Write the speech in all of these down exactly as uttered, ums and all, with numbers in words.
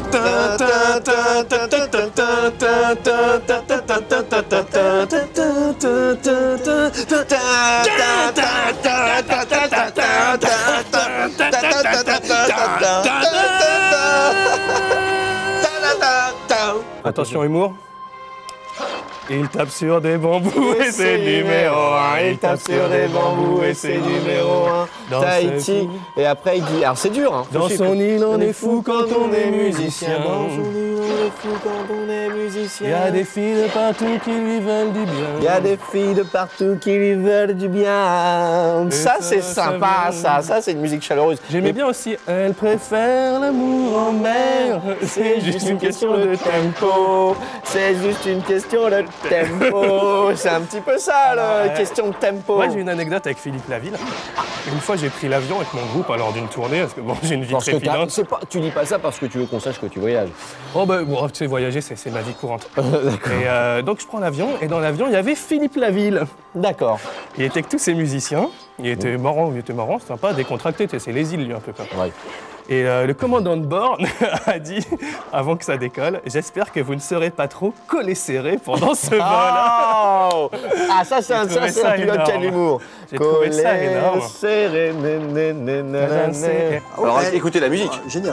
Attention humour. Il tape sur des bambous et c'est numéro un. Il tape sur des bambous et c'est numéro un. Dans Tahiti. Et après il dit, alors c'est dur hein. Dans son île on est fou quand on est musicien. Dans son île on est fou quand on est musicien. Il y a des filles de partout qui lui veulent du bien. Il y a des filles de partout qui lui veulent du bien. Et ça c'est sympa ça, ça c'est une musique chaleureuse. J'aimais bien aussi, elle préfère l'amour en mer. C'est juste une question de tempo. C'est juste une question de tempo. C'est un petit peu ça la ouais. question de tempo. Moi j'ai une anecdote avec Philippe Laville. Une fois j'ai pris l'avion avec mon groupe lors d'une tournée, parce que bon j'ai une vie trépidante. Pas, tu dis pas ça parce que tu veux qu'on sache que tu voyages. Oh ben bon, tu sais voyager c'est ma vie courante. D'accord. Et euh, donc je prends l'avion et dans l'avion il y avait Philippe Laville. D'accord. Il était avec tous ses musiciens. Il était mmh. marrant, il était marrant, sympa, décontracté, c'est les îles lui un peu quoi. Ouais. Et euh, le commandant de bord a dit, avant que ça décolle, j'espère que vous ne serez pas trop collés serrés pendant ce vol. Oh ah ça c'est un, ça, ça, un pilote qui a de l'humour. J'ai trouvé ça énorme. Serré, né, né, né, né. Alors ouais. écoutez la musique. Ah, génial.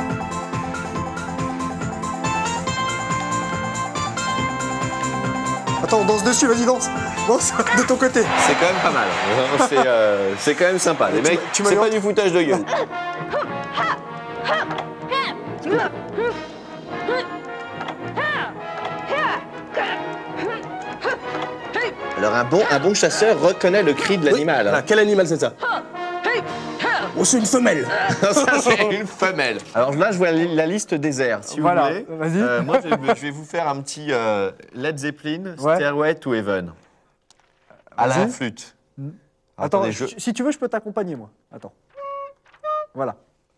Attends, on danse dessus, vas-y danse. Danse de ton côté. C'est quand même pas mal. C'est euh, quand même sympa. Les mecs, c'est pas du foutage de gueule. Alors un bon, un bon chasseur reconnaît le cri de l'animal. Oui. Ah, quel animal c'est ça? Oh, c'est une femelle. Ça, c'est une femelle. Alors là, je vois la liste des airs, si voilà. vous voulez. Vas-y. Euh, moi, je, je vais vous faire un petit euh, Led Zeppelin, ouais. Stairway to Heaven. À la flûte. Mmh. Attends, Attendez, je... si tu veux, je peux t'accompagner, moi. Attends. Voilà.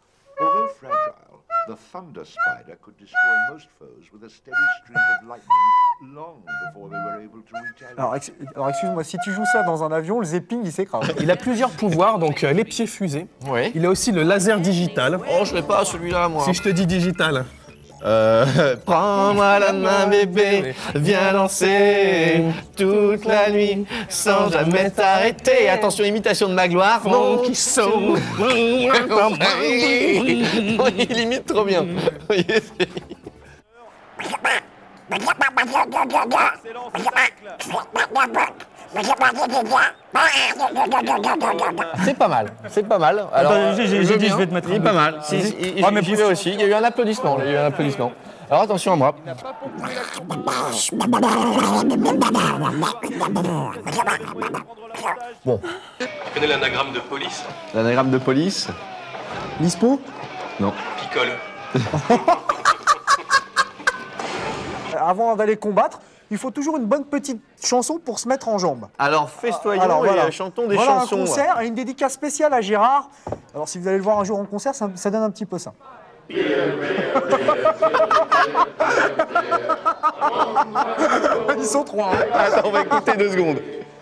The thunder spider could destroy most foes with a steady stream of lightning long before they were able to reach out. Alors, ex alors excuse-moi, si tu joues ça dans un avion, le zapping il s'écrase. Il a plusieurs pouvoirs, donc euh, les pieds fusés. Oui. Il a aussi le laser digital. Oh, je l'ai pas celui-là, moi. Si je te dis digital. Euh, Prends-moi la main bébé, viens danser toute la nuit sans jamais t'arrêter. Attention, imitation de Magloire. Mon qui saute. Il imite trop bien. C'est pas mal, c'est pas mal. Alors, j'ai dit je vais te mettre. Il est pas mal. Si, il, ouais, mais j'y vais aussi. Il y a eu un applaudissement. Il y a eu un applaudissement. Alors attention à moi. Bon. Tu connais l'anagramme de police? L'anagramme de police? Lispo? Non. Picole. Avant d'aller combattre, il faut toujours une bonne petite chanson pour se mettre en jambes. Alors festoyons Alors, voilà. et chantons des voilà chansons. Un concert et une dédicace spéciale à Gérard. Alors si vous allez le voir un jour en concert, ça, ça donne un petit peu ça. Ils sont trois. Hein. Attends, on va écouter deux secondes.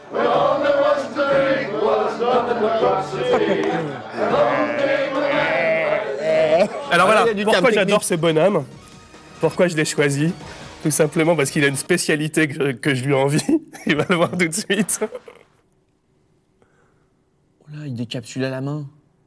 Alors voilà, pourquoi j'adore ce bonhomme, pourquoi je l'ai choisi, tout simplement parce qu'il a une spécialité que, que je lui envie. Il va le voir tout de suite. Oh là, il décapsule à la main.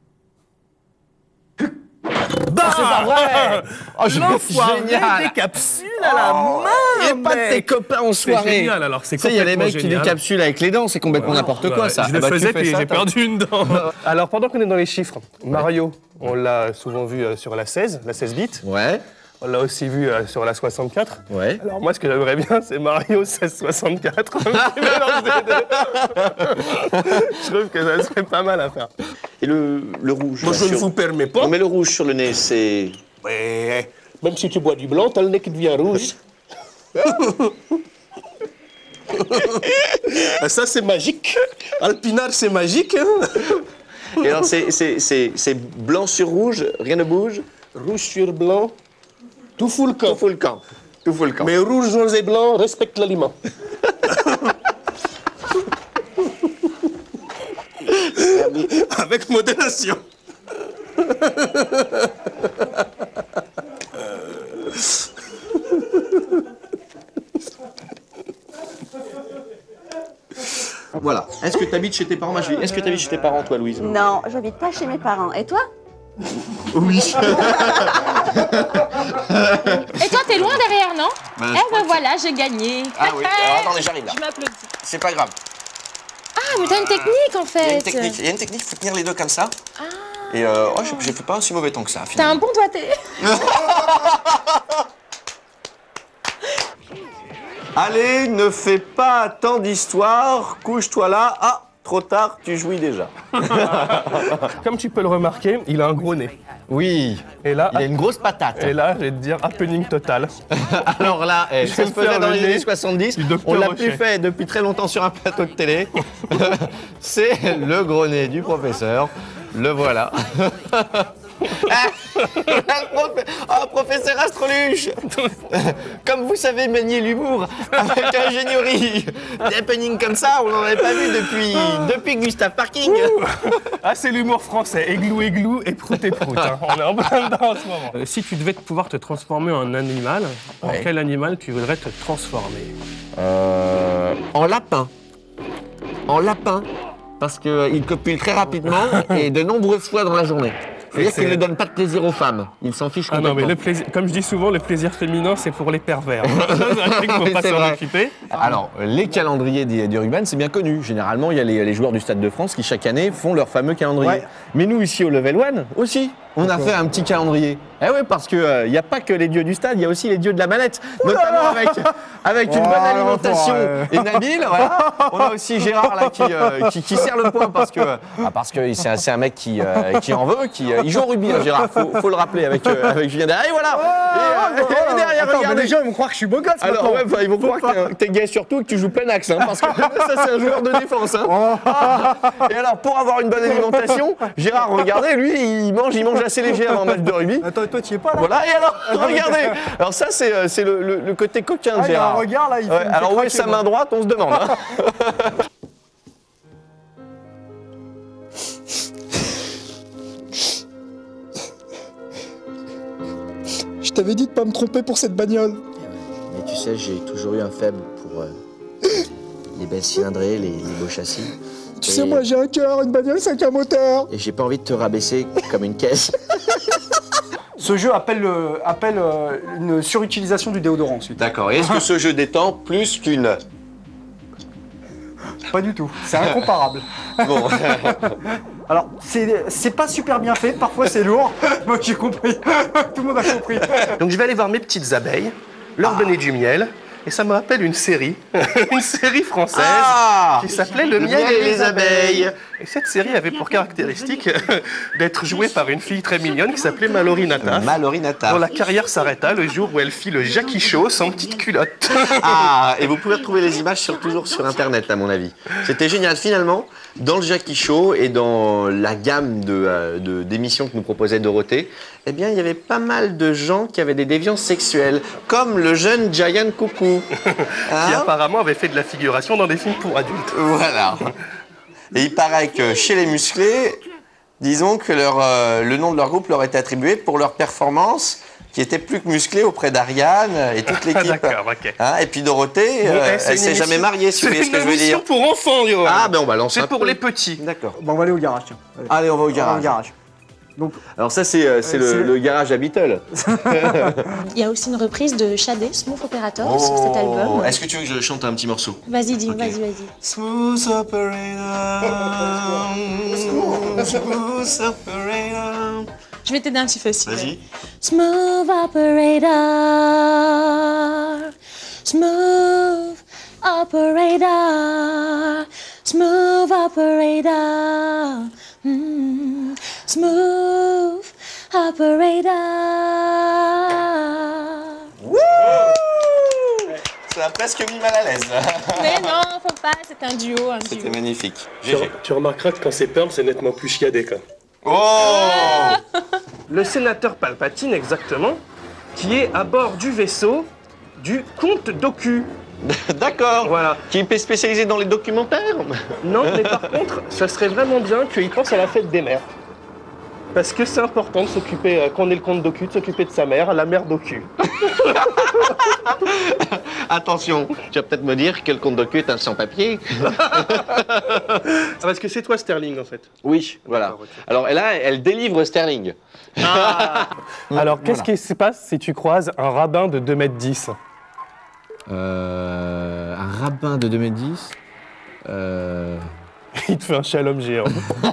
Bah, c'est pas vrai. Oh, génial. Décapsule à la oh, main. Et pas de tes copains en soirée. C'est génial, alors c'est complètement génial. Il y a les mecs génial. qui décapsulent avec les dents, c'est complètement ouais, n'importe quoi, ça. Je le ah bah, faisais, puis j'ai ça, perdu une dent. Alors, pendant qu'on est dans les chiffres, Mario, on l'a souvent vu euh, sur la seize, la seize bits. Ouais. On l'a aussi vu euh, sur la soixante-quatre. Ouais. Alors moi, ce que j'aimerais bien, c'est Mario seize soixante-quatre. Je trouve que ça serait pas mal à faire. Et le, le rouge? Moi, je ne vous permets pas. On met le rouge sur le nez, c'est... Ouais. Même si tu bois du blanc, t'as le nez qui devient rouge. Ça, c'est magique. Alpinard, c'est magique. Et alors, c'est blanc sur rouge, rien ne bouge? Rouge sur blanc. Tout fout le camp. Tout fout le camp. Tout fout le camp. Mais rouge, rose et blanc respectent l'aliment. Avec modération. t'habites chez tes parents. Moi, je dis, est-ce que t'habites chez tes parents, toi, Louise? Non, j'habite pas chez mes parents. Et toi? Oui. Et toi, t'es loin derrière, non? Bah, Eh ben voilà, j'ai gagné. Ah oui, alors attendez, j'arrive là. Je m'applaudis. C'est pas grave. Ah, mais t'as une technique en fait. Il y a une technique, il y a une technique, il faut tenir les deux comme ça. Ah. Et euh, oh, j'ai fait pas un si mauvais temps que ça, T'as un finalement. bon doigté. Allez, ne fais pas tant d'histoire, couche-toi là. Ah, trop tard, tu jouis déjà. Comme tu peux le remarquer, il a un gros nez. Oui, Et là, il a une grosse patate. et là, je vais te dire happening total. Alors là, eh, ça vais se me faire faisait dans le les nez années soixante-dix, du docteur on l'a Rocher. plus fait depuis très longtemps sur un plateau de télé. C'est le gros nez du professeur, le voilà. Ah, le prof- oh, professeur Astroluche. Comme vous savez manier l'humour avec ingénierie. Des happenings comme ça, on n'en avait pas vu depuis, depuis Gustave Parking. Ah, c'est l'humour français. Églou, églou et prout et prout. Hein. On est en plein dedans en ce moment. Euh, si tu devais pouvoir te transformer en animal, en Ouais. quel animal tu voudrais te transformer? Euh, en lapin. En lapin, parce qu'il copule très rapidement et de nombreuses fois dans la journée. C'est-à-dire c'est- qu'il ne donne pas de plaisir aux femmes. Il s'en fiche Ah complètement. non, mais le plaisir, comme je dis souvent, le plaisir féminin, c'est pour les pervers. Il faut pas C'est s'en vrai. occuper. Alors, les calendriers du, du rugby, c'est bien connu. Généralement, il y a les, les joueurs du Stade de France qui, chaque année, font leur fameux calendrier. Ouais. Mais nous, ici, au Level One, aussi, on a fait un petit calendrier. Eh oui, parce qu'il n'y a pas que les dieux du stade, il y a aussi les dieux de la manette. Notamment avec, avec une Oh, bonne non, alimentation. ouais. Et Nabil, voilà. On a aussi Gérard, là, qui, euh, qui, qui serre le point parce que ah, parce que c'est un, c'est un mec qui, euh, qui en veut. Qui, euh, il joue au rugby, hein, Gérard. Faut, faut le rappeler avec, euh, avec Julien derrière. Et voilà. Et, euh, et derrière, Attends, mais regardez. les gens ils vont croire que je suis beau gosse Alors maintenant. ouais, bah, ils vont croire que t'es un- que t'es gay surtout et que tu joues plein axe, hein, parce que ça c'est un joueur de défense. Hein. Et alors pour avoir une bonne alimentation, Gérard, regardez, lui il mange, il mange assez léger avant un match de rugby. Attends, toi tu y es pas là? Voilà, et alors regardez, alors ça c'est euh, c'est le, le- le côté coquin de Ah, il y a un Gérard. regard là, il Ouais, fait- il fait alors où est craquer, sa moi. main droite, on se demande. Hein. Je t'avais dit de pas me tromper pour cette bagnole. Mais tu sais, j'ai toujours eu un faible pour euh, les belles cylindrées, les, les beaux châssis. Tu Et- sais, moi j'ai un cœur, une bagnole, c'est qu'un moteur. Et j'ai pas envie de te rabaisser comme une caisse. Ce jeu appelle, euh, appelle euh, une surutilisation du déodorant ensuite. D'accord, et est-ce que ce jeu détend plus qu'une... Pas du tout, c'est incomparable. Bon, Alors, c'est c'est pas super bien fait, parfois c'est lourd. Moi j'ai compris, tout le monde a compris. Donc je vais aller voir mes petites abeilles, leur donner du miel, et ça me rappelle une série, une série française Ah qui s'appelait Le miel et les abeilles. Et cette série avait pour caractéristique d'être jouée par une fille très mignonne qui s'appelait Mallory Nataf, Mallory dont Nataf. la carrière s'arrêta le jour où elle fit le Jackie Show sans petite culotte. Ah, et vous pouvez retrouver les images sur, toujours sur Internet, à mon avis. C'était génial. Finalement, dans le Jackie Show et dans la gamme de, euh, de- d'émissions que nous proposait Dorothée, eh bien, il y avait pas mal de gens qui avaient des déviances sexuelles, comme le jeune Giant Coucou. Qui Hein apparemment avait fait de la figuration dans des films pour adultes. Voilà. Et il paraît que chez les musclés, disons que leur, euh, le nom de leur groupe leur était attribué pour leur performance qui était plus que musclée auprès d'Ariane et toute l'équipe. D'accord, ok. Hein, et puis Dorothée, Bon, euh, eh, c'est elle une s'est émission- jamais mariée, si vous voyez ce que je veux C'est une dire. émission pour enfants, Johan. Ah, ben on balance un C'est pour peu. les petits. D'accord. Bon, on va aller au garage, tiens. Allez, Allez, on va au on va garage. au garage. Donc, Alors ça, c'est euh, c'est Euh, le, c'est- le garage à Beatle. Il y a aussi une reprise de Shadé, Smooth Operator, sur cet album. Oh, est-ce que tu veux que je chante un petit morceau? Vas-y, dis, Ok. vas-y, vas-y. Smooth operator, smooth operator. Je vais t'aider un petit peu aussi. Vas-y. Smooth operator, smooth operator, smooth operator, mm, smooth operator. Ça a presque mis mal à l'aise. Mais non, faut pas, c'est un duo, un duo. C'était magnifique. Tu, G G. tu remarqueras que quand c'est Pearl, c'est nettement plus chiadé, quoi. Oh Le sénateur Palpatine, exactement, qui est à bord du vaisseau du comte Doku. D'accord. Voilà. Qui est spécialisé dans les documentaires? Non, mais par contre, ça serait vraiment bien qu'il pense à la fête des mères. Parce que c'est important de s'occuper, euh, quand on est le comte Docu, de s'occuper de sa mère, la mère Docu. Attention, tu vas peut-être me dire que le comte Docu est un sans-papier. Parce que c'est toi Sterling en fait. Oui, voilà. Alors et là, elle délivre Sterling. Ah. Alors qu'est-ce voilà. qui se passe si tu croises un rabbin de deux mètres dix? Euh, un rabbin de deux mètres dix euh... Il te fait un shalom géant.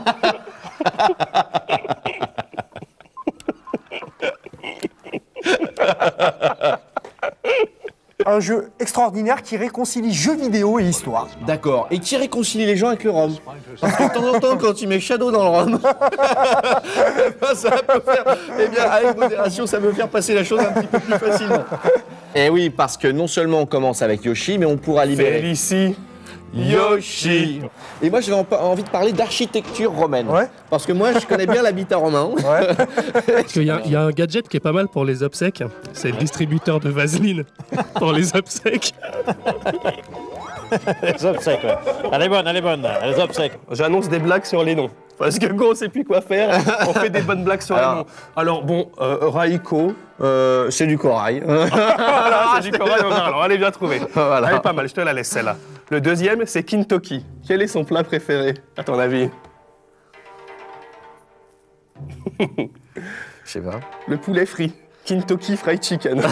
Un jeu extraordinaire qui réconcilie jeux vidéo et histoire. D'accord, et qui réconcilie les gens avec le rhum. Parce que de temps en temps, quand tu mets Shadow dans le rhum, ça peut faire, eh bien, avec modération, ça peut faire passer la chose un petit peu plus facilement. Et oui, parce que non seulement on commence avec Yoshi, mais on pourra libérer... Félicie Yoshi. Et moi, j'avais envie de parler d'architecture romaine. Ouais. Parce que moi, je connais bien l'habitat romain. Ouais. Parce qu'il y, y a un gadget qui est pas mal pour les obsèques. C'est le distributeur de vaseline pour les obsèques. Les obsèques, ouais. Elle est bonne, elle est bonne, les obsèques. J'annonce des blagues sur les noms. Parce que quand on sait plus quoi faire, on fait des bonnes blagues sur Alors, les noms. Alors bon, euh, Raiko, euh, c'est du corail. Voilà, c'est du corail. Alors, elle est bien trouvée. Voilà. Elle est pas mal, je te la laisse celle-là. Le deuxième, c'est Kintoki. Quel est son plat préféré, à ton avis? Je sais pas. Le poulet frit. Kintoki Fried Chicken.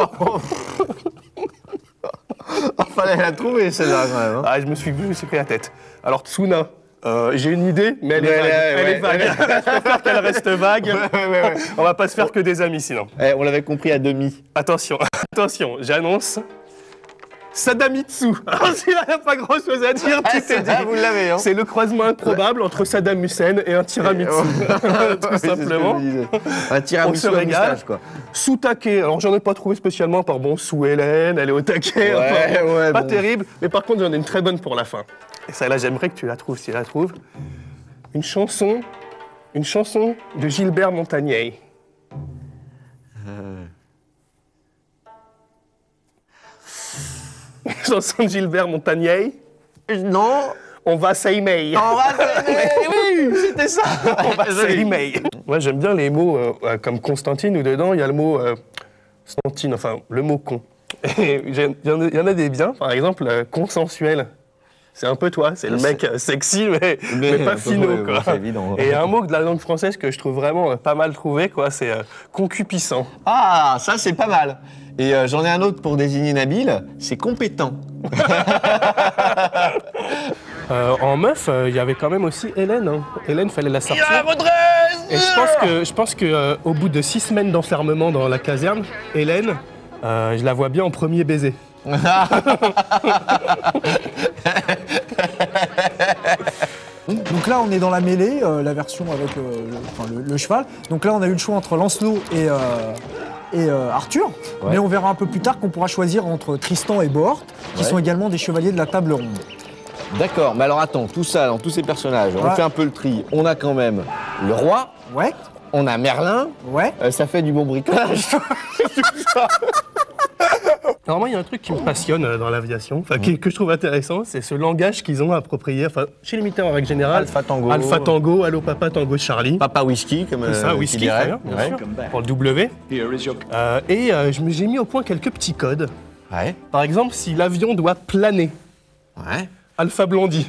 Il fallait la trouver celle-là quand même. Hein. Ah, je me suis, je me suis pris la tête. Alors Tsuna, euh, j'ai une idée, mais elle est Ouais, vague. ouais, elle ouais, est vague. ouais. Je préfère qu'elle reste vague. Ouais, ouais, ouais. On va pas se faire que des amis sinon. Eh, on l'avait compris à demi. Attention, attention, j'annonce Sadamitsu. Alors celui-là, il n'y a pas grand-chose à dire, tu t'es dit. Vous l'avez, hein. C'est le croisement improbable entre Saddam Hussein et un tiramisu. Tout simplement. Un tiramisu On se à régale. moustache, quoi. Sous taquet, alors j'en ai pas trouvé spécialement par bon, sous Hélène, elle est au taquet. Ouais, enfin, bon, ouais, pas bon. terrible, mais par contre j'en ai une très bonne pour la fin. Et celle-là, j'aimerais que tu la trouves si tu la trouves. Une chanson, une chanson de Gilbert Montagnier. Euh... Une chanson de Gilbert Montagnier. Non. On va s'aimer. On va s'aimer. Oui, c'était ça. On va s'aimer. Moi, j'aime bien les mots euh, comme Constantine, où dedans, il y a le mot euh, Stantine, enfin, le mot con. Et il y, y en a des biens, par exemple, euh, consensuel. C'est un peu toi, c'est le mec euh, sexy, mais, mais, mais pas finot, ouais, quoi. C'est évident. Et un mot de la langue française que je trouve vraiment euh, pas mal trouvé, quoi, c'est euh, concupissant. Ah, ça, c'est pas mal. Et euh, j'en ai un autre pour désigner Nabil, c'est compétent. Euh, en meuf, il euh, y avait quand même aussi Hélène. Hein. Hélène, fallait la sortir. Il y a la redresse. Et je pense que, je pense que euh, au bout de six semaines d'enfermement dans la caserne, Hélène, euh, je la vois bien en premier baiser. Donc là, on est dans la mêlée, euh, la version avec euh, le, enfin, le, le cheval. Donc là, on a eu le choix entre Lancelot et, euh, et euh, Arthur. Ouais. Mais on verra un peu plus tard qu'on pourra choisir entre Tristan et Bohort, qui ouais. sont également des chevaliers de la table ronde. D'accord, mais alors attends, tout ça, dans tous ces personnages, on ouais. fait un peu le tri. On a quand même le roi, ouais. on a Merlin, ouais. euh, ça fait du bon bricolage. Alors moi, il y a un truc qui me passionne dans l'aviation, enfin mmh. que je trouve intéressant, c'est ce langage qu'ils ont approprié, enfin chez les militaires en règle générale. Alpha Tango. Alpha Tango, Allo Papa Tango Charlie. Papa Whisky, comme c'est ça, euh, Whisky, dirait. Bien, bien ouais. sûr, pour le W. Euh, et euh, j'ai mis au point quelques petits codes. Ouais. Par exemple, si l'avion doit planer. Ouais. Alpha Blondie.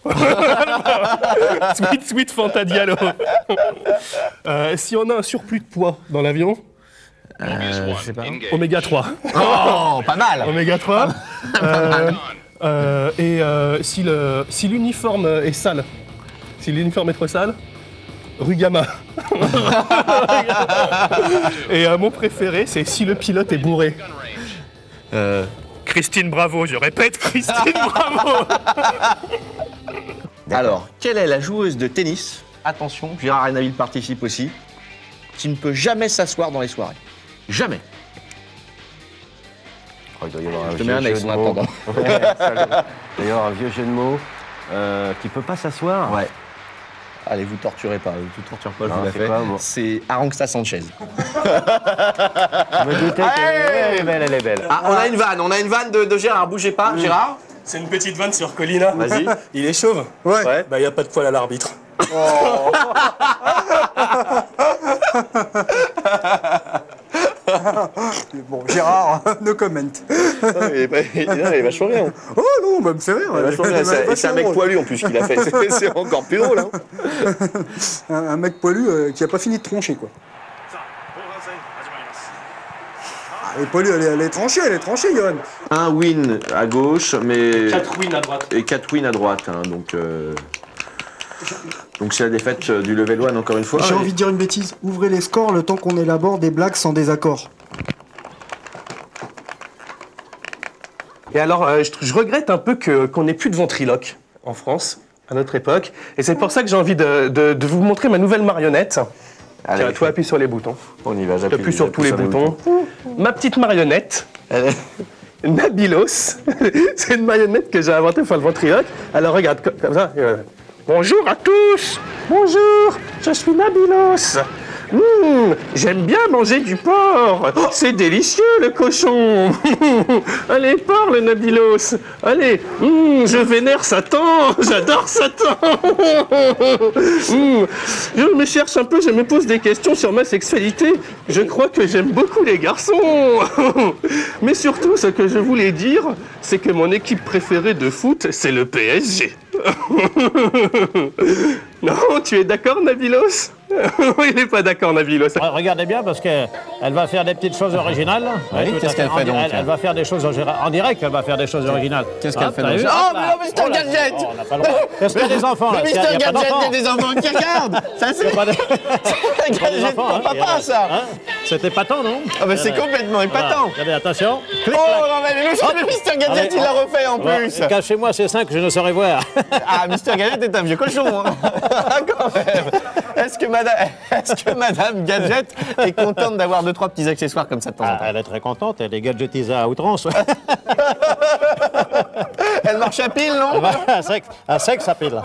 Sweet, sweet Fanta Diallo. euh, si on a un surplus de poids dans l'avion. Euh, je sais pas. Oméga trois. Oh, pas mal. Oméga trois. euh, euh, et euh, si le si l'uniforme est sale, si l'uniforme est trop sale, Rugama. Et euh, mon préféré, c'est si le pilote est bourré. Euh... Christine Bravo, je répète, Christine Bravo. Alors, quelle est la joueuse de tennis, attention, Gérard et Nabil participent aussi, qui ne peut jamais s'asseoir dans les soirées? Jamais. Oh, il doit y avoir un Je te mets un ex en attendant. Ouais, il doit y avoir un vieux jeu de mots euh, qui peut pas s'asseoir. Ouais. Allez, vous torturez pas, vous torturez pas, je vous la fais. C'est Arantxa Sanchez. Je me doutais qu'elle est belle, elle est belle. Ah, on a une vanne, on a une vanne de, de Gérard, bougez pas, mmh. Gérard. C'est une petite vanne sur Colina. Vas-y. Il est chauve. Ouais. Bah, il n'y a pas de poil à l'arbitre. Oh. Bon, Gérard, no comment. Non, il est, pas, il, non, il est vachement bien. Oh non, bah, me fait rire. Il est vachement bien. C'est, c'est un mec poilu en plus qu'il a fait. C'est, c'est encore plus drôle. Hein. un, un mec poilu euh, qui a pas fini de troncher, quoi. Ah, elle est poilue, elle est, elle est tranchée, elle est tranchée, Johan. Un win à gauche, mais... quatre wins à droite. Et quatre wins à droite, hein, donc... Euh... Donc c'est la défaite du level one encore une fois. J'ai et... envie de dire une bêtise. Ouvrez les scores le temps qu'on élabore des blagues sans désaccord. Et alors, euh, je, je regrette un peu que, qu'on n'ait plus de ventriloque en France, à notre époque. Et c'est pour ça que j'ai envie de, de, de vous montrer ma nouvelle marionnette. Allez, Tiens, toi, appuie sur les boutons. On y va, j'appuie. J'appuie sur tous les, les boutons. boutons. Ma petite marionnette. Allez. Nabilos. C'est une marionnette que j'ai inventée pour le ventriloque. Alors regarde, comme, comme ça. Euh, bonjour à tous. Bonjour, je suis Nabilos. Mmh, j'aime bien manger du porc. C'est délicieux le cochon. Allez, parle Nabilos. Allez, mmh, je vénère Satan. J'adore Satan. Mmh, je me cherche un peu, je me pose des questions sur ma sexualité. Je crois que j'aime beaucoup les garçons. Mais surtout, ce que je voulais dire, c'est que mon équipe préférée de foot, c'est le P S G. Non, tu es d'accord, Nabilos? Il n'est pas d'accord, Nabilos. Regardez bien, parce qu'elle va faire des petites choses originales. Oui, qu'est-ce qu'elle fait donc? Elle, elle va faire des choses en direct, elle va faire des choses originales. Qu'est-ce qu'elle fait donc? Oh, mais non, Mister Oh, Gadget! Oh, on n'a pas le droit. Est-ce qu'il y a des enfants là? Mais Mister Gadget, il y a des enfants qui regardent! Ça, c'est pas des Gadget pour papa, ça! C'était épatant, non? Ah, mais c'est complètement épatant! Regardez, attention. Oh, non, mais Mister Gadget, il l'a refait en plus! Cachez-moi ces cinq que je ne saurais voir. Ah, Mister Gadget est un vieux cochon, hein. Quand même. Est-ce que, madame... Est-ce que Madame Gadget est contente d'avoir deux, trois petits accessoires comme ça de temps en temps? Ah, elle est très contente, elle est gadgetisée à outrance. Elle marche à pile, non? À sec, à sec, ça pile.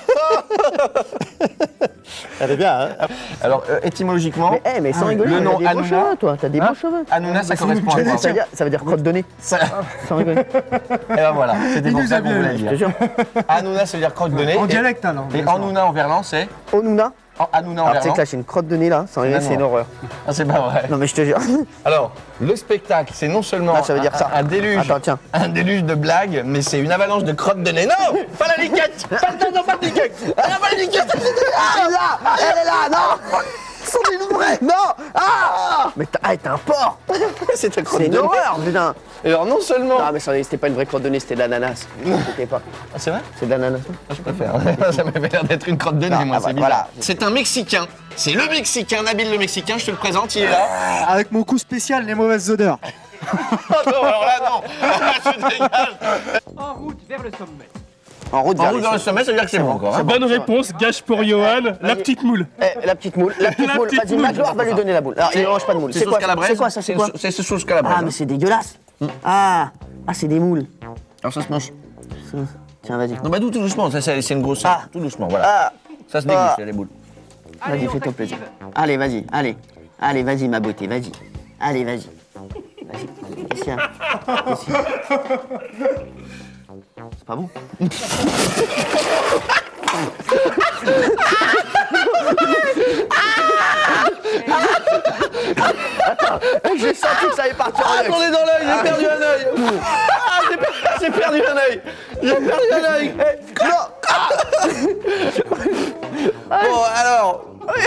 Elle est bien, hein? Alors, euh, étymologiquement... Mais, hey, mais sans rigoler, le nom t'as des beaux Hanouna, cheveux, toi, t'as des hein? beaux cheveux. Hanouna, ça correspond à quoi? Ça veut dire, ça veut dire crotte de nez. Ça... Sans rigoler. Et ben voilà, c'était pour ça qu'on voulait Je te dire. jure. Hanouna, ça veut dire crotte de nez. En et- dialecte, alors. Et Hanouna en verlan, c'est... Onuna. Oh, Hanouna en Alors, tu sais verlan. que là, j'ai une crotte de nez, là, sans rigoler, c'est une horreur. Ah, c'est pas vrai. Non, mais je te jure. Alors, le spectacle, c'est non seulement Ah, ça veut dire un, ça. un déluge, Attends, tiens. un déluge de blagues, mais c'est une avalanche de crottes de nez. Non, pas la liquette. Pas, non, non, pas de liquette. Ah, pas la liquette. Elle est là. Elle est là. Non. Sont des vrais. Non. Ah. Mais t'as ah, t'es un porc. C'est ta crotte C'est de une nez. horreur, putain. Et alors, non seulement... Ah, mais c'était pas une vraie crotte de nez, c'était de l'ananas. C'était pas. Ah, c'est vrai? C'est de l'ananas. Ah, je préfère. Ça m'avait l'air d'être une crotte de nez, Non, moi, ah, c'est bah, bizarre. voilà. C'est un Mexicain. C'est le Mexicain, Nabil le Mexicain, je te le présente, il est là. Avec mon coup spécial, les mauvaises odeurs. Oh non, alors là, non. Je dégage. En route vers En le route vers le sommet, ça veut dire que c'est bon encore. Hein. Bonne réponse, gage pour Johan, la petite moule. Eh, la petite moule, la petite La moule. petite Vas-y, moule. Magloire va lui donner la boule. Alors, il ne mange pas de moule. C'est C'est sauce quoi, calabraise. c'est quoi ça? C'est quoi? C'est c'est sauce calabraise. Ah, mais c'est dégueulasse. Ah, ah, c'est des moules. Alors ça se mange. Tiens, vas-y. Non, bah tout, tout doucement, ça, c'est c'est une grosse. Ah. Tout doucement, voilà. Ah, Ça se déguste, Ah. là, les boules. vas-y, fais-toi plaisir. Allez, vas-y, allez. Allez, vas-y, ma beauté, vas-y. Allez, vas-y. Vas-y. Qu'est-ce qu'il y a? Qu'est-ce qu'il y a? C'est pas bon. Attends, j'ai senti que ça allait partir en Ah, œil. on est dans l'œil, j'ai perdu un œil. Ah, j'ai per- j'ai perdu un œil. J'ai perdu un œil. Bon, alors.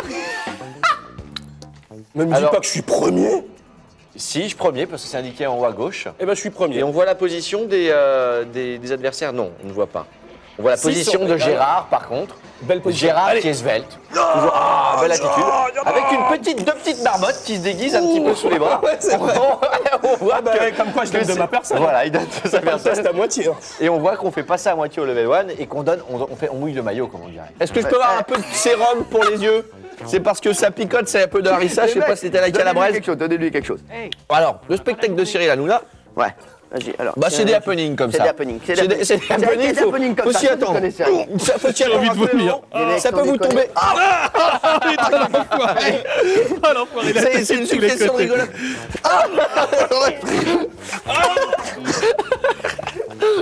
Ne me Alors- dis pas que je suis premier. Si, je premier, parce que c'est indiqué en haut à gauche. Eh ben, je suis premier. Et on voit la position des, euh, des, des adversaires. Non, on ne voit pas. On voit la Si, position sur- de Gérard, par contre. Belle position. Gérard Allez. qui est svelte. Toujours, ah, belle attitude. Avec une petite, deux petites marmottes qui se déguisent un petit peu sous les bras. Ouais, c'est vrai. On voit Ah bah, que- comme quoi je que donne de c'est- ma personne. Voilà, il donne de sa C'est pas personne. c'est à moitié. hein. Et on voit qu'on fait passer à moitié au level one et qu'on donne, on, on fait, on mouille le maillot, comme on dirait. Est-ce que je peux avoir un peu de sérum pour les yeux? C'est parce que ça picote, c'est un peu de harissa, je sais pas si c'était la calabraise. quelque chose, donnez-lui quelque chose. Alors, le spectacle de Cyril Hanouna, Ouais, vas-y, alors. bah c'est des happenings comme C'est ça. des happenings. C'est des c'est des C'est des happenings, faut, happenings comme faut ça, s'y faut attendre. déconner, c'est rien. Ça faut s'y attendre. envie de vomir. absolument. Les Ça mecs peut sont vous tomber. déconnés. Ah, Ah, l'enfoiré, il a c'est tapé c'est une tous les succession côtés. rigolote. Ah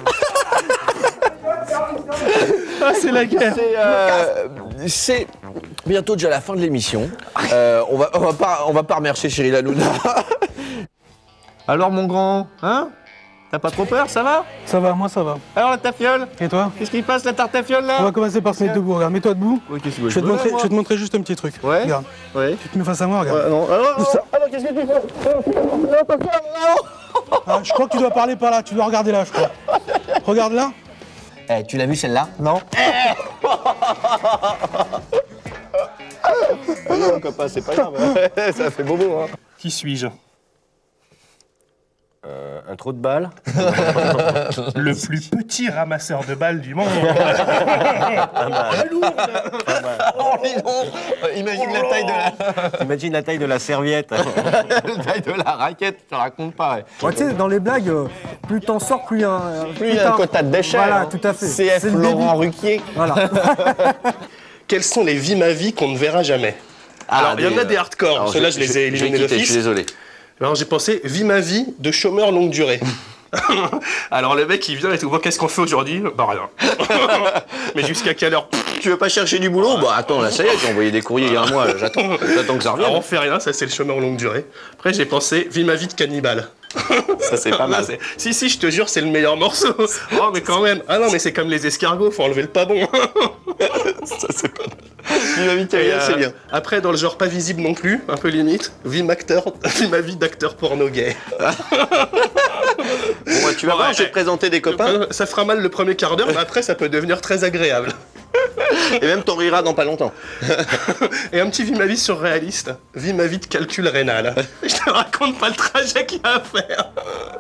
Ah, c'est la guerre. C'est, euh, c'est bientôt déjà la fin de l'émission. Euh, on, va, on, va pas, on va pas remercier Cyril Hanouna. Alors mon grand, hein? T'as pas trop peur, ça va? Ça va, moi ça va. Alors la tafiole? Et toi? Qu'est-ce qui passe la tartafiole là? On va commencer par se mettre debout, regarde, mets-toi debout. Oui, qu'est-ce que je, vais te montrer, je vais te montrer juste un petit truc. Ouais. Regarde. Ouais. Tu te mets face à moi, regarde. Ouais, non. Alors, alors, alors qu'est-ce que tu fais? Ah, je crois que tu dois parler par là, tu dois regarder là, je crois. Regarde là. Eh, tu l'as vu celle-là? Non. Ah non, copain, c'est pas grave. Ça fait bobo, hein. Qui suis-je? Euh, un trou de balle. Le plus petit ramasseur de balles du monde. Oh, dis donc. Imagine la taille de la... Imagine la taille de la serviette. la taille de la raquette, je te raconte pas. Ouais. Ouais, tu sais, dans les blagues, euh, plus t'en sors, plus il y a un... Plus il y a un quota de déchets. Voilà, hein. tout à fait. C F C'est le Laurent début. Ruquier. Voilà. Quelles sont les vies ma vie qu'on ne verra jamais? Alors, il y en a des hardcore, ceux-là je les ai éliminés Je suis d'office. désolé. Alors j'ai pensé, vie ma vie de chômeur longue durée. Alors le mec il vient et tout, bon, qu'est-ce qu'on fait aujourd'hui? Bah rien. Mais jusqu'à quelle heure? Tu veux pas chercher du boulot? Bah attends, là ça y est, j'ai envoyé des courriers il y a un mois, j'attends, j'attends que ça revienne. Alors on fait rien, ça c'est le chômeur longue durée. Après j'ai pensé, vie ma vie de cannibale. Ça c'est pas mal. Non, si si, je te jure, c'est le meilleur morceau. Oh mais quand même. Ah non mais c'est comme les escargots, faut enlever le pas bon. Ça c'est pas mal. Vie ma vie de carrière, c'est bien. Après dans le genre pas visible non plus, un peu limite, vie m'acteur, vie ma vie d'acteur porno gay. Bon bah tu vas voir, je vais te présenter des copains. Ça fera mal le premier quart d'heure, mais après ça peut devenir très agréable. Et même t'en riras dans pas longtemps. Et un petit vie ma vie surréaliste, vie ma vie de calcul rénal. Je te raconte pas le trajet qu'il y a à faire.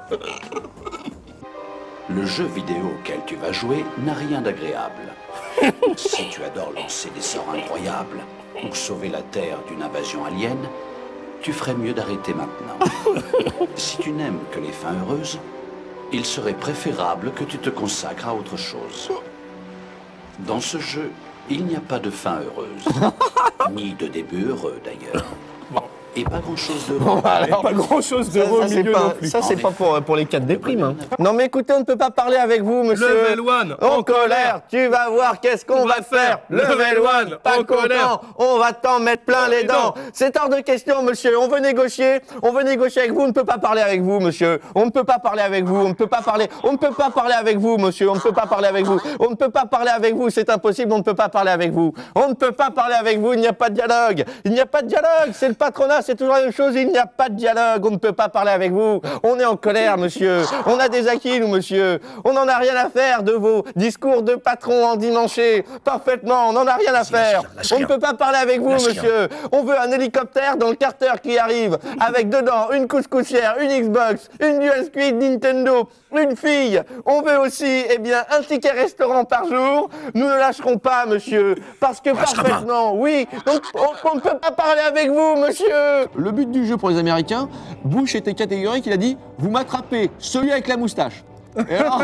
Le jeu vidéo auquel tu vas jouer n'a rien d'agréable. Si tu adores lancer des sorts incroyables ou sauver la Terre d'une invasion alien, tu ferais mieux d'arrêter maintenant. Si tu n'aimes que les fins heureuses, il serait préférable que tu te consacres à autre chose. Dans ce jeu, il n'y a pas de fin heureuse, ni de début heureux d'ailleurs. Et pas grand-chose de Bon, alors, pas grand-chose de au milieu non plus. Ça, c'est pas pour, pour les cas de déprime. Hein. Non, mais écoutez, on ne peut pas parler avec vous, monsieur. Level one, en colère. Tu vas voir qu'est-ce qu'on va faire. Level one, en colère. On va t'en mettre plein les dents. C'est hors de question, monsieur. On veut négocier. On veut négocier avec vous. On ne peut pas parler avec vous, monsieur. On ne peut pas parler avec vous. On ne peut pas parler. On ne peut pas parler avec vous, monsieur. On ne peut pas parler avec vous. On ne peut pas parler avec vous. C'est impossible. On ne peut pas parler avec vous. On ne peut pas parler avec vous. Il n'y a pas de dialogue. Il n'y a pas de dialogue. C'est le patronat. C'est toujours la même chose, il n'y a pas de dialogue, on ne peut pas parler avec vous. On est en colère, monsieur. On a des acquis, nous, monsieur. On n'en a rien à faire de vos discours de patron endimanchés. Parfaitement, on n'en a rien à faire. On ne peut pas parler avec vous, monsieur. On veut un hélicoptère dans le Carter qui arrive, avec dedans une couscoussière, une Xbox, une DualSquick Nintendo, une fille. On veut aussi, eh bien, un ticket restaurant par jour. Nous ne lâcherons pas, monsieur. Parce que parfaitement, oui, donc on, on ne peut pas parler avec vous, monsieur. Le but du jeu pour les Américains, Bush était catégorique, il a dit « Vous m'attrapez, celui avec la moustache ». Et alors...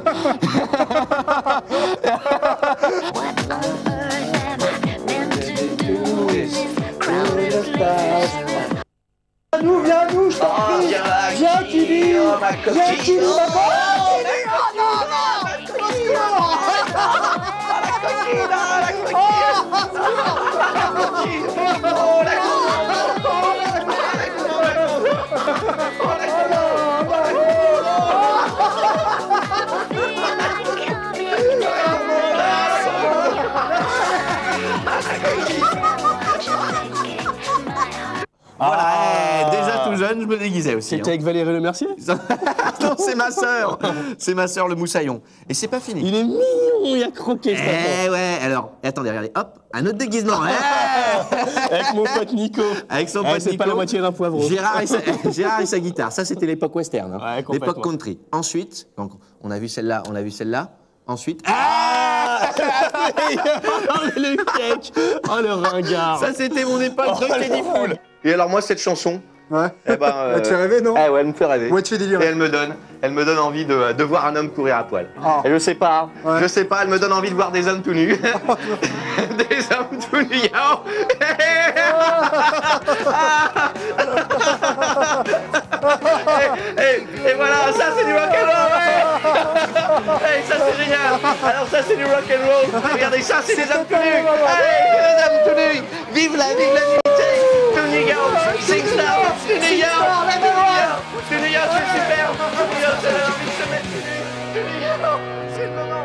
Viens nous, viens nous, je t'en prie. Viens, Tilly. Viens, Tilly, Voilà, ah. Déjà tout jeune, je me déguisais aussi. C'était hein. avec Valérie Lemercier? Non, c'est ma sœur. C'est ma sœur, le moussaillon. Et c'est pas fini. Il est mignon, il a croqué. Eh ouais, alors, attendez, regardez, hop, un autre déguisement. Eh avec mon pote Nico. Avec son eh, pote c'est Nico. pas la moitié d'un poivreau. Gérard et, sa... Gérard et sa guitare. Ça, c'était l'époque western. Hein. Ouais, l'époque country. Ensuite, donc, on a vu celle-là, on a vu celle-là. Ensuite. Ah oh, le cake. Oh, le ringard. Ça, c'était mon époque oh, de Teddy Fool. Et alors, moi, cette chanson. Ouais. Eh ben, euh... Elle te fait rêver, non? Eh ouais, elle me fait rêver. Ouais, tu fais délirer. Et elle me donne, elle me donne envie de, de voir un homme courir à poil. Oh. Et je sais pas, ouais. je sais pas, elle me donne envie de voir des hommes tout nus. Oh. Des hommes tout nus. Oh. et, et, et voilà, ça c'est du rock'n'roll, ouais. Hey, ça c'est génial. Alors ça c'est du rock and roll. Regardez ça, c'est des hommes tout nus. Allez, des hommes tout nus. Vive la, vive la unité. To New York, SingStar. To New York, to New York. To New York, c'est super. To New York, c'est envie de se mettre tout nu. To New York, c'est le moment.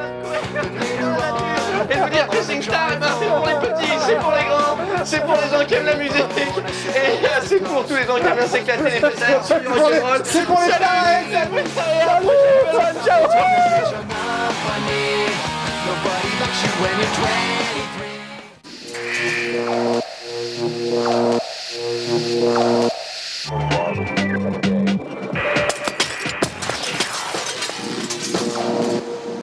Et vous dire que SingStar, eh ben, c'est pour les petits, c'est pour les grands, c'est pour les gens qui aiment la musique, et euh, c'est pour tous les gens qui aiment bien s'éclater les fesses sur le rock'n'roll. C'est pour les stars. Ciao.